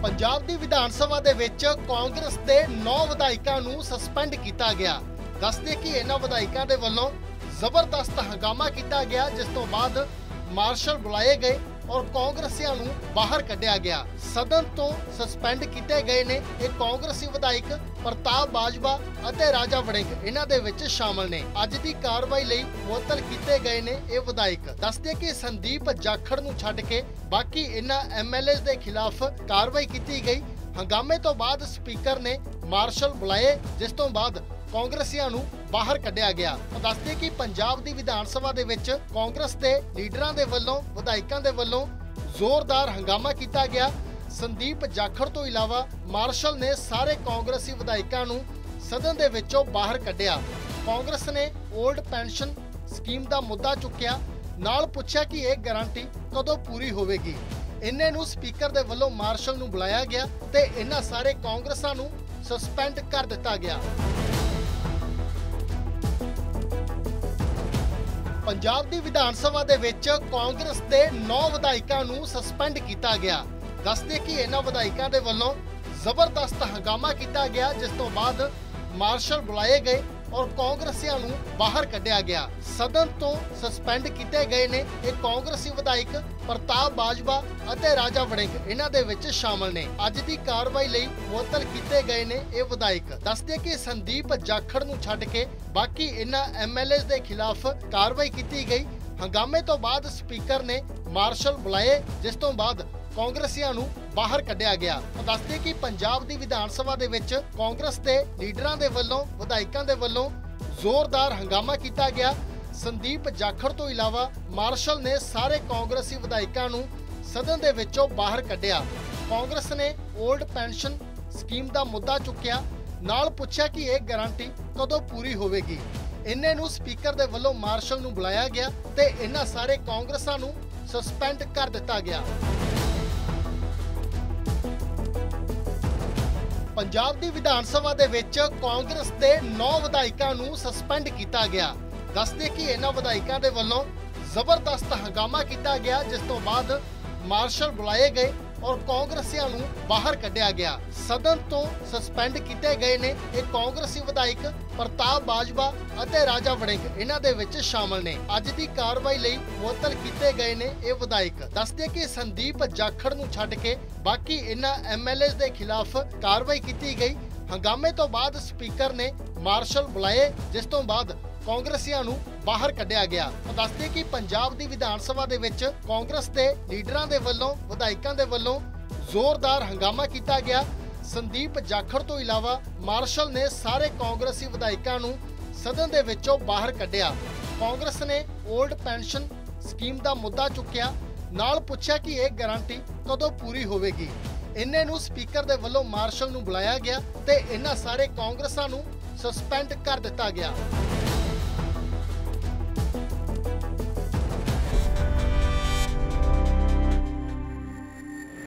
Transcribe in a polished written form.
ਪੰਜਾਬ ਦੀ ਵਿਧਾਨ ਸਭਾ ਦੇ ਵਿੱਚ ਕਾਂਗਰਸ ਦੇ 9 ਵਿਧਾਇਕਾਂ ਨੂੰ ਸਸਪੈਂਡ ਕੀਤਾ ਗਿਆ। ਦੱਸਦੇ ਕਿ ਇਹਨਾਂ ਵਿਧਾਇਕਾਂ ਦੇ ਵੱਲੋਂ ਜ਼ਬਰਦਸਤ ਹੰਗਾਮਾ ਕੀਤਾ ਗਿਆ, ਜਿਸ ਤੋਂ ਬਾਅਦ ਮਾਰਸ਼ਲ ਬੁਲਾਏ ਗਏ ਔਰ ਕਾਂਗਰਸੀਆਂ ਨੂੰ ਬਾਹਰ ਕੱਢਿਆ ਗਿਆ। ਸਦਨ ਤੋਂ ਸਸਪੈਂਡ ਕੀਤੇ ਗਏ ਨੇ ਇਹ ਕਾਂਗਰਸੀ ਵਿਧਾਇਕ ਪ੍ਰਤਾਪ ਬਾਜਵਾ ਅਤੇ ਰਾਜਾ ਵੜਿੰਗ ਇਹਨਾਂ ਦੇ ਵਿੱਚ ਸ਼ਾਮਲ ਨੇ। ਅੱਜ ਦੀ ਕਾਰਵਾਈ ਲਈ ਮੁਅੱਤਲ ਕੀਤੇ ਗਏ ਨੇ ਇਹ ਵਿਧਾਇਕ। ਦੱਸਦੇ ਕਿ ਸੰਦੀਪ ਜਾਖੜ ਨੂੰ ਛੱਡ ਕੇ ਬਾਕੀ ਇਹਨਾਂ ਐਮਐਲਏਜ਼ ਦੇ ਖਿਲਾਫ ਕਾਰਵਾਈ ਕੀਤੀ ਗਈ। ਹੰਗਾਮੇ ਤੋਂ ਬਾਅਦ ਸਪੀਕਰ ਨੇ ਮਾਰਸ਼ਲ ਬੁਲਾਏ, ਜਿਸ ਤੋਂ ਬਾਅਦ ਕਾਂਗਰਸੀਆਂ ਨੂੰ ਬਾਹਰ ਕੱਢਿਆ ਗਿਆ। ਦੱਸਦੇ ਕਿ ਪੰਜਾਬ ਦੀ ਵਿਧਾਨ ਸਭਾ ਦੇ ਵਿੱਚ ਕਾਂਗਰਸ ਦੇ ਲੀਡਰਾਂ ਦੇ ਵੱਲੋਂ ਵਿਧਾਇਕਾਂ ਦੇ ਵੱਲੋਂ ਜ਼ੋਰਦਾਰ ਹੰਗਾਮਾ ਕੀਤਾ ਗਿਆ। ਸੰਦੀਪ ਜਾਖੜ ਤੋਂ ਇਲਾਵਾ ਮਾਰਸ਼ਲ ਨੇ ਸਾਰੇ ਕਾਂਗਰਸੀ ਵਿਧਾਇਕਾਂ ਨੂੰ ਸਦਨ ਦੇ ਵਿੱਚੋਂ ਬਾਹਰ ਕੱਢਿਆ। ਕਾਂਗਰਸ ਨੇ 올ਡ ਪੈਨਸ਼ਨ ਸਕੀਮ ਦਾ ਮੁੱਦਾ ਚੁੱਕਿਆ, ਨਾਲ ਪੁੱਛਿਆ ਕਿ ਇਹ ਗਾਰੰਟੀ ਕਦੋਂ ਪੂਰੀ ਹੋਵੇਗੀ। ਇੰਨੇ ਨੂੰ ਸਪੀਕਰ ਦੇ ਵੱਲੋਂ ਮਾਰਸ਼ਲ ਨੂੰ ਬੁਲਾਇਆ ਗਿਆ ਤੇ ਇਹਨਾਂ ਸਾਰੇ ਕਾਂਗਰਸਾਂ ਨੂੰ ਸਸਪੈਂਡ ਕਰ ਦਿੱਤਾ ਗਿਆ। ਪੰਜਾਬ ਦੀ ਵਿਧਾਨ ਸਭਾ ਦੇ ਵਿੱਚ ਕਾਂਗਰਸ ਦੇ 9 ਵਿਧਾਇਕਾਂ ਨੂੰ ਸਸਪੈਂਡ ਕੀਤਾ ਗਿਆ। ਦੱਸਦੇ ਕਿ ਇਹਨਾਂ ਵਿਧਾਇਕਾਂ ਦੇ ਵੱਲੋਂ ਜ਼ਬਰਦਸਤ ਹੰਗਾਮਾ ਕੀਤਾ ਗਿਆ, ਜਿਸ ਤੋਂ ਬਾਅਦ ਮਾਰਸ਼ਲ ਬੁਲਾਏ ਗਏ ਔਰ ਕਾਂਗਰਸੀਆਂ ਨੂੰ ਬਾਹਰ ਕੱਢਿਆ ਗਿਆ। ਸਦਨ ਤੋਂ ਸਸਪੈਂਡ ਕੀਤੇ ਗਏ ਨੇ ਇਹ ਕਾਂਗਰਸੀ ਵਿਧਾਇਕ ਪ੍ਰਤਾਪ ਬਾਜਵਾ ਅਤੇ ਰਾਜਾ ਵੜਿੰਗ ਇਹਨਾਂ ਦੇ ਵਿੱਚ ਸ਼ਾਮਲ ਨੇ। ਅੱਜ ਦੀ ਕਾਰਵਾਈ ਲਈ ਮੁਅੱਤਲ ਕੀਤੇ ਗਏ ਨੇ ਇਹ ਵਿਧਾਇਕ। ਦੱਸਦੇ ਕਿ ਸੰਦੀਪ ਜਾਖੜ ਨੂੰ ਛੱਡ ਕੇ ਬਾਕੀ ਇਹਨਾਂ ਐਮਐਲਏਜ਼ ਦੇ ਖਿਲਾਫ ਕਾਰਵਾਈ ਕੀਤੀ ਗਈ। ਹੰਗਾਮੇ ਤੋਂ ਬਾਅਦ ਸਪੀਕਰ ਨੇ ਮਾਰਸ਼ਲ ਬੁਲਾਏ, ਜਿਸ ਤੋਂ ਬਾਅਦ ਕਾਂਗਰਸੀਆਂ ਨੂੰ ਬਾਹਰ ਕੱਢਿਆ ਗਿਆ। ਦੱਸਦੇ ਕਿ ਪੰਜਾਬ ਦੀ ਵਿਧਾਨ ਸਭਾ ਦੇ ਵਿੱਚ ਕਾਂਗਰਸ ਦੇ ਲੀਡਰਾਂ ਦੇ ਵੱਲੋਂ ਵਿਧਾਇਕਾਂ ਦੇ ਵੱਲੋਂ ਜ਼ੋਰਦਾਰ ਹੰਗਾਮਾ ਕੀਤਾ ਗਿਆ। ਸੰਦੀਪ ਜਾਖੜ ਤੋਂ ਇਲਾਵਾ ਮਾਰਸ਼ਲ ਨੇ ਸਾਰੇ ਕਾਂਗਰਸੀ ਵਿਧਾਇਕਾਂ ਨੂੰ ਸਦਨ ਦੇ ਵਿੱਚੋਂ ਬਾਹਰ ਕੱਢਿਆ। ਕਾਂਗਰਸ ਨੇ 올ਡ ਪੈਨਸ਼ਨ ਸਕੀਮ ਦਾ ਮੁੱਦਾ ਚੁੱਕਿਆ, ਨਾਲ ਪੁੱਛਿਆ ਕਿ ਇਹ ਗਾਰੰਟੀ ਕਦੋਂ ਪੂਰੀ ਹੋਵੇਗੀ। ਇੰਨੇ ਨੂੰ ਸਪੀਕਰ ਦੇ ਵੱਲੋਂ ਮਾਰਸ਼ਲ ਨੂੰ ਬੁਲਾਇਆ ਗਿਆ ਤੇ ਇਹਨਾਂ ਸਾਰੇ ਕਾਂਗਰਸਾਂ ਨੂੰ ਸਸਪੈਂਡ ਕਰ ਦਿੱਤਾ ਗਿਆ। ਪੰਜਾਬ ਦੀ ਵਿਧਾਨ ਸਭਾ ਦੇ ਵਿੱਚ ਕਾਂਗਰਸ ਦੇ 9 ਵਿਧਾਇਕਾਂ ਨੂੰ ਸਸਪੈਂਡ ਕੀਤਾ ਗਿਆ। ਦੱਸਦੇ ਕਿ ਇਹਨਾਂ ਵਿਧਾਇਕਾਂ ਦੇ ਵੱਲੋਂ ਜ਼ਬਰਦਸਤ ਹੰਗਾਮਾ ਕੀਤਾ ਗਿਆ, ਜਿਸ ਤੋਂ ਬਾਅਦ ਮਾਰਸ਼ਲ ਬੁਲਾਏ ਗਏ ਔਰ ਕਾਂਗਰਸੀਆਂ ਨੂੰ ਬਾਹਰ ਕੱਢਿਆ ਗਿਆ। ਸਦਨ ਤੋਂ ਸਸਪੈਂਡ ਕੀਤੇ ਗਏ ਨੇ ਇਹ ਕਾਂਗਰਸੀ ਵਿਧਾਇਕ ਪ੍ਰਤਾਪ ਬਾਜਵਾ ਅਤੇ ਰਾਜਾ ਵੜਿੰਗ ਇਹਨਾਂ ਦੇ ਵਿੱਚ ਸ਼ਾਮਲ ਨੇ। ਅੱਜ ਦੀ ਕਾਰਵਾਈ ਲਈ ਮੁਅੱਤਲ ਕੀਤੇ ਗਏ ਨੇ ਇਹ ਵਿਧਾਇਕ। ਦੱਸਦੇ ਕਿ ਸੰਦੀਪ ਜਾਖੜ ਨੂੰ ਛੱਡ ਕੇ ਬਾਕੀ ਇਹਨਾਂ ਐਮਐਲਏਜ਼ ਦੇ ਖਿਲਾਫ ਕਾਰਵਾਈ ਕੀਤੀ ਗਈ। ਹੰਗਾਮੇ ਤੋਂ ਬਾਅਦ ਸਪੀਕਰ ਨੇ ਮਾਰਸ਼ਲ ਬੁਲਾਏ, ਜਿਸ ਤੋਂ ਬਾਅਦ ਕਾਂਗਰਸੀਆਂ ਨੂੰ ਬਾਹਰ ਕੱਢਿਆ ਗਿਆ। ਦੱਸਦੇ ਕਿ ਪੰਜਾਬ ਦੀ ਵਿਧਾਨ ਸਭਾ ਦੇ ਵਿੱਚ ਕਾਂਗਰਸ ਦੇ ਲੀਡਰਾਂ ਦੇ ਵੱਲੋਂ ਵਿਧਾਇਕਾਂ ਦੇ ਵੱਲੋਂ ਜ਼ੋਰਦਾਰ ਹੰਗਾਮਾ ਕੀਤਾ ਗਿਆ। ਸੰਦੀਪ ਜਾਖੜ ਤੋਂ ਇਲਾਵਾ ਮਾਰਸ਼ਲ ਨੇ ਸਾਰੇ ਕਾਂਗਰਸੀ ਵਿਧਾਇਕਾਂ ਨੂੰ ਸਦਨ ਦੇ ਵਿੱਚੋਂ ਬਾਹਰ ਕੱਢਿਆ। ਕਾਂਗਰਸ ਨੇ 올ਡ ਪੈਨਸ਼ਨ ਸਕੀਮ ਦਾ ਮੁੱਦਾ ਚੁੱਕਿਆ, ਨਾਲ ਪੁੱਛਿਆ ਕਿ ਇਹ ਗਾਰੰਟੀ ਕਦੋਂ ਪੂਰੀ ਹੋਵੇਗੀ। ਇੰਨੇ ਨੂੰ ਸਪੀਕਰ ਦੇ ਵੱਲੋਂ ਮਾਰਸ਼ਲ ਨੂੰ ਬੁਲਾਇਆ ਗਿਆ ਤੇ ਇਹਨਾਂ ਸਾਰੇ ਕਾਂਗਰਸਾਂ ਨੂੰ ਸਸਪੈਂਡ ਕਰ ਦਿੱਤਾ ਗਿਆ।